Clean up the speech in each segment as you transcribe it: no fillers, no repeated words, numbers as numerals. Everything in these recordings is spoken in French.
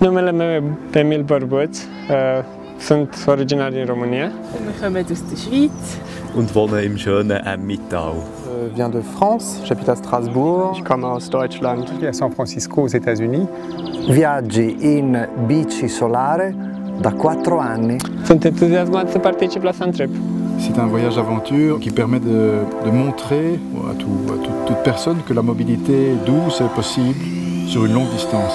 Numele meu e Emil Bărbuț, sunt originar din România. Wir kommen aus der Schweiz. Und wohne im schönen Emmental. Je viens de France, j'habite à Strasbourg. Ich komme aus Deutschland. Je vis à San Francisco aux États-Unis. Viaggi in bici solare da 4 anni. Sunt entuziasmat să particip la Sun Trip. C'est un voyage aventure qui permet de montrer à toute personne que la mobilité douce est possible sur une longue distance.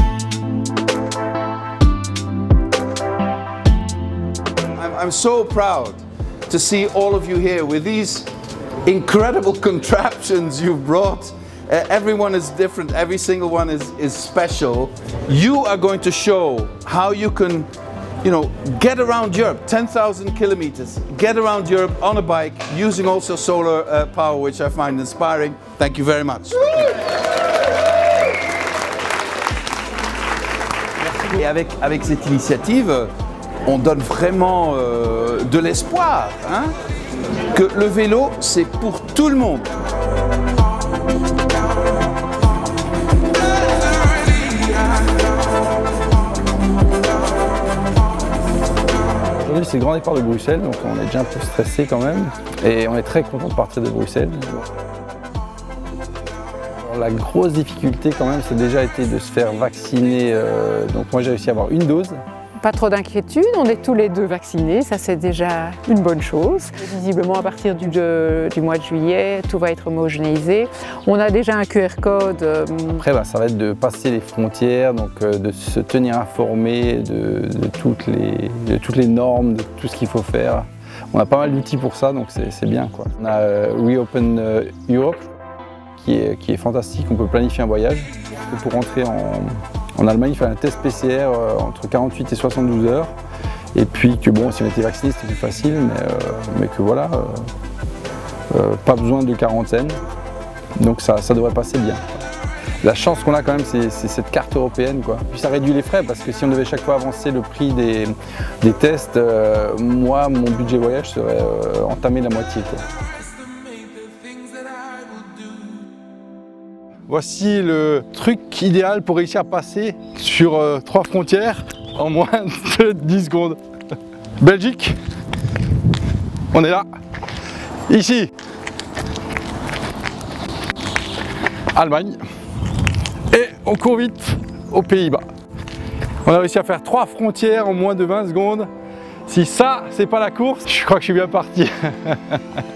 I'm so proud to see all of you here with these incredible contraptions you've brought. Everyone is different, every single one is special. You are going to show how you can, get around Europe, 10,000 kilometers, get around Europe on a bike using also solar power, which I find inspiring. Thank you very much. Et avec cette initiative, on donne vraiment de l'espoir, que le vélo, c'est pour tout le monde. Aujourd'hui, c'est le grand départ de Bruxelles, donc on est déjà un peu stressé quand même. Et on est très content de partir de Bruxelles. Alors, la grosse difficulté quand même, c'est déjà été de se faire vacciner. Donc moi, j'ai réussi à avoir une dose. Pas trop d'inquiétude, on est tous les deux vaccinés, ça c'est déjà une bonne chose. Visiblement à partir du mois de juillet, tout va être homogénéisé. On a déjà un QR code. Après, ça va être de passer les frontières, donc de se tenir informé de toutes les normes, de tout ce qu'il faut faire. On a pas mal d'outils pour ça, donc c'est bien, quoi. On a Reopen Europe, qui est fantastique, on peut planifier un voyage. Pour rentrer en Allemagne, il fallait un test PCR entre 48 et 72 heures. Et puis que bon, si on était vacciné, c'était plus facile, mais que voilà, pas besoin de quarantaine. Donc ça devrait passer bien. La chance qu'on a quand même, c'est cette carte européenne, quoi. Puis ça réduit les frais, parce que si on devait chaque fois avancer le prix des tests, moi, mon budget voyage serait entamé de la moitié, quoi. Voici le truc idéal pour réussir à passer sur 3 frontières en moins de 10 secondes. Belgique, on est là. Ici, Allemagne. Et on court vite aux Pays-Bas. On a réussi à faire 3 frontières en moins de 20 secondes. Si ça, c'est pas la course, je crois que je suis bien parti.